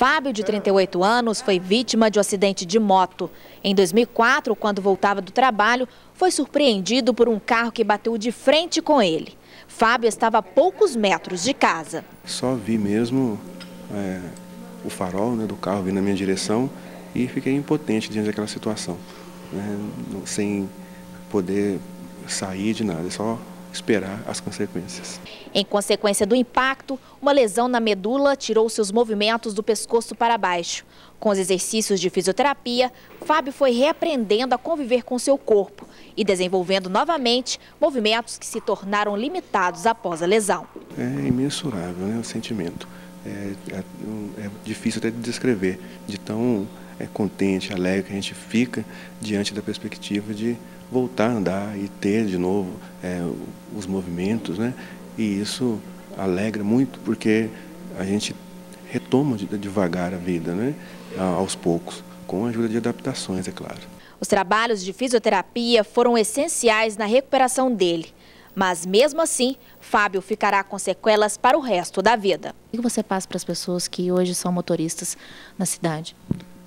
Fábio, de 38 anos, foi vítima de um acidente de moto. Em 2004, quando voltava do trabalho, foi surpreendido por um carro que bateu de frente com ele. Fábio estava a poucos metros de casa. Só vi mesmo o farol, né, do carro vindo na minha direção e fiquei impotente diante daquela situação, né, sem poder sair de nada, só esperar as consequências. Em consequência do impacto, uma lesão na medula tirou seus movimentos do pescoço para baixo. Com os exercícios de fisioterapia, Fábio foi reaprendendo a conviver com seu corpo e desenvolvendo novamente movimentos que se tornaram limitados após a lesão. É imensurável, né, o sentimento. É difícil até de descrever, de tão contente, alegre que a gente fica diante da perspectiva de voltar a andar e ter de novo os movimentos, né? E isso alegra muito porque a gente retoma devagar a vida, né? Aos poucos, com a ajuda de adaptações, é claro. Os trabalhos de fisioterapia foram essenciais na recuperação dele. Mas mesmo assim, Fábio ficará com sequelas para o resto da vida. O que você passa para as pessoas que hoje são motoristas na cidade?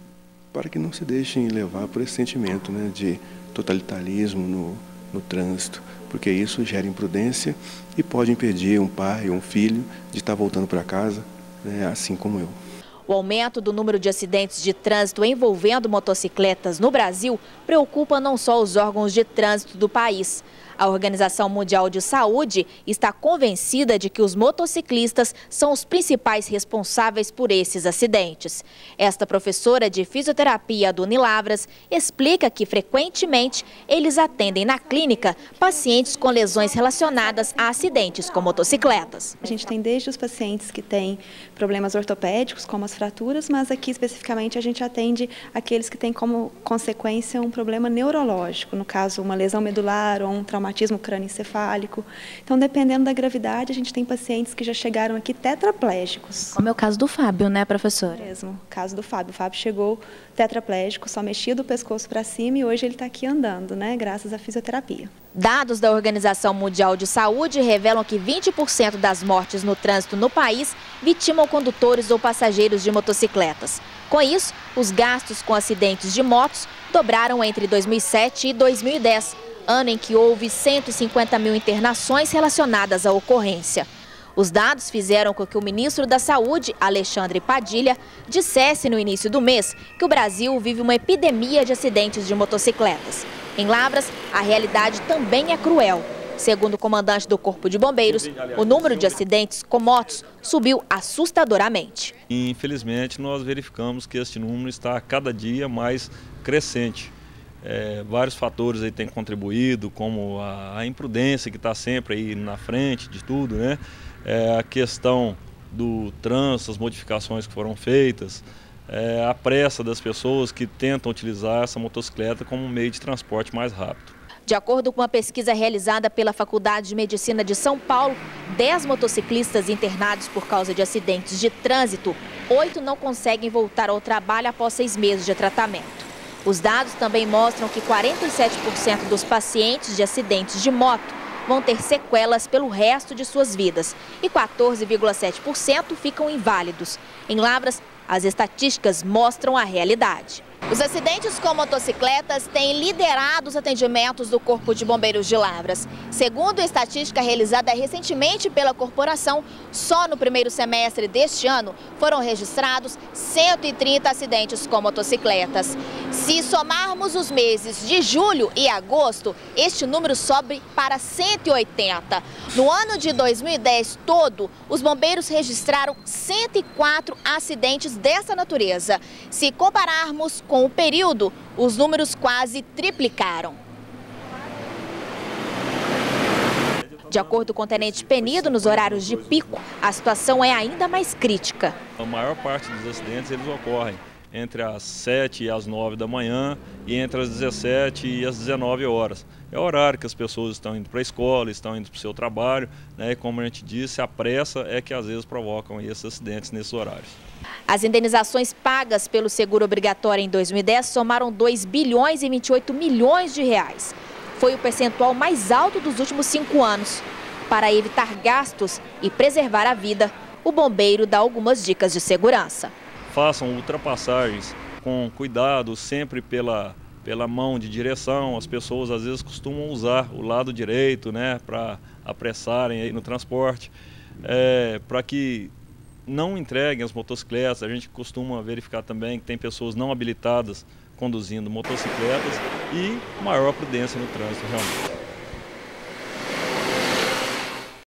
Para que não se deixem levar por esse sentimento, né, de totalitarismo no trânsito, porque isso gera imprudência e pode impedir um pai ou um filho de estar voltando para casa, né, assim como eu. O aumento do número de acidentes de trânsito envolvendo motocicletas no Brasil preocupa não só os órgãos de trânsito do país. A Organização Mundial de Saúde está convencida de que os motociclistas são os principais responsáveis por esses acidentes. Esta professora de fisioterapia do Unilavras explica que, frequentemente, eles atendem na clínica pacientes com lesões relacionadas a acidentes com motocicletas. A gente tem desde os pacientes que têm problemas ortopédicos, como as fraturas, mas aqui especificamente a gente atende aqueles que têm como consequência um problema neurológico, no caso uma lesão medular ou um traumatismo crânioencefálico. Então, dependendo da gravidade, a gente tem pacientes que já chegaram aqui tetraplégicos. Como é o caso do Fábio, né, professora? Mesmo, o caso do Fábio. O Fábio chegou tetraplégico, só mexia do pescoço para cima e hoje ele está aqui andando, né, graças à fisioterapia. Dados da Organização Mundial de Saúde revelam que 20% das mortes no trânsito no país vitimam condutores ou passageiros de motocicletas. Com isso, os gastos com acidentes de motos dobraram entre 2007 e 2010. Ano em que houve 150 mil internações relacionadas à ocorrência. Os dados fizeram com que o ministro da Saúde, Alexandre Padilha, dissesse no início do mês que o Brasil vive uma epidemia de acidentes de motocicletas. Em Lavras, a realidade também é cruel. Segundo o comandante do Corpo de Bombeiros, o número de acidentes com motos subiu assustadoramente. Infelizmente, nós verificamos que este número está a cada dia mais crescente. Vários fatores aí têm contribuído, como a imprudência que está sempre aí na frente de tudo, né? A questão do trânsito, as modificações que foram feitas, a pressa das pessoas que tentam utilizar essa motocicleta como um meio de transporte mais rápido. De acordo com uma pesquisa realizada pela Faculdade de Medicina de São Paulo, 10 motociclistas internados por causa de acidentes de trânsito, 8 não conseguem voltar ao trabalho após 6 meses de tratamento. Os dados também mostram que 47% dos pacientes de acidentes de moto vão ter sequelas pelo resto de suas vidas e 14,7% ficam inválidos. Em Lavras, as estatísticas mostram a realidade. Os acidentes com motocicletas têm liderado os atendimentos do Corpo de Bombeiros de Lavras. Segundo a estatística realizada recentemente pela corporação, só no primeiro semestre deste ano foram registrados 130 acidentes com motocicletas. Se somarmos os meses de julho e agosto, este número sobe para 180. No ano de 2010 todo, os bombeiros registraram 104 acidentes dessa natureza. Se compararmos com o período, os números quase triplicaram. De acordo com o tenente Penido, nos horários de pico, a situação é ainda mais crítica. A maior parte dos acidentes eles ocorrem entre as 7 e as 9 da manhã e entre as 17 e as 19 horas. É o horário que as pessoas estão indo para a escola, estão indo para o seu trabalho, né? E como a gente disse, a pressa é que às vezes provocam esses acidentes nesses horários. As indenizações pagas pelo seguro obrigatório em 2010 somaram 2 bilhões e 28 milhões de reais. Foi o percentual mais alto dos últimos 5 anos. Para evitar gastos e preservar a vida, o bombeiro dá algumas dicas de segurança. façam ultrapassagens com cuidado, sempre pela mão de direção. As pessoas às vezes costumam usar o lado direito, né, para apressarem aí no transporte, para que não entreguem as motocicletas. A gente costuma verificar também que tem pessoas não habilitadas conduzindo motocicletas, e maior prudência no trânsito realmente.